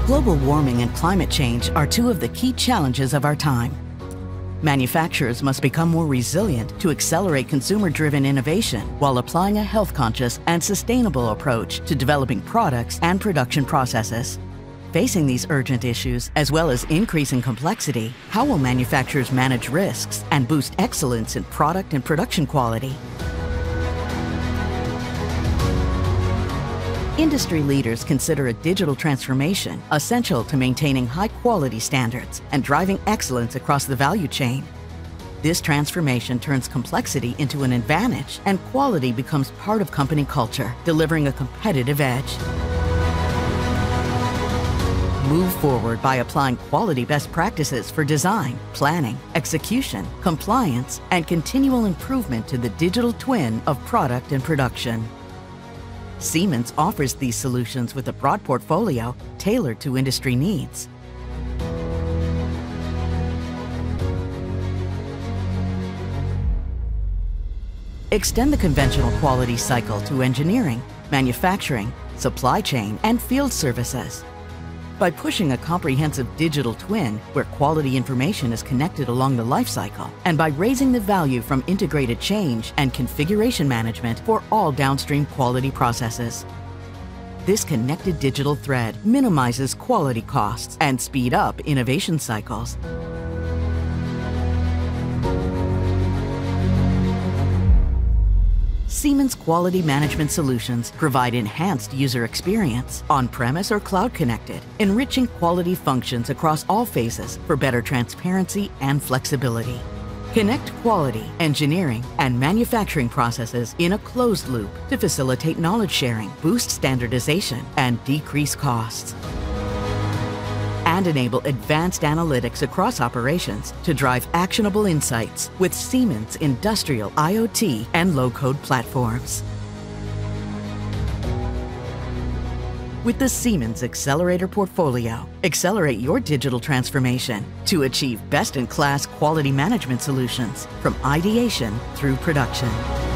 Global warming and climate change are two of the key challenges of our time. Manufacturers must become more resilient to accelerate consumer-driven innovation while applying a health-conscious and sustainable approach to developing products and production processes. Facing these urgent issues, as well as increasing complexity, how will manufacturers manage risks and boost excellence in product and production quality? Industry leaders consider a digital transformation essential to maintaining high-quality standards and driving excellence across the value chain. This transformation turns complexity into an advantage, and quality becomes part of company culture, delivering a competitive edge. Move forward by applying quality best practices for design, planning, execution, compliance, and continual improvement to the digital twin of product and production. Siemens offers these solutions with a broad portfolio tailored to industry needs. Extend the conventional quality cycle to engineering, manufacturing, supply chain, and field services. By pushing a comprehensive digital twin where quality information is connected along the lifecycle, and by raising the value from integrated change and configuration management for all downstream quality processes. This connected digital thread minimizes quality costs and speed up innovation cycles. Siemens Quality Management solutions provide enhanced user experience, on-premise or cloud-connected, enriching quality functions across all phases for better transparency and flexibility. Connect quality, engineering, and manufacturing processes in a closed loop to facilitate knowledge sharing, boost standardization, and decrease costs. And enable advanced analytics across operations to drive actionable insights with Siemens industrial IoT and low-code platforms. With the Siemens Accelerator portfolio, accelerate your digital transformation to achieve best-in-class quality management solutions from ideation through production.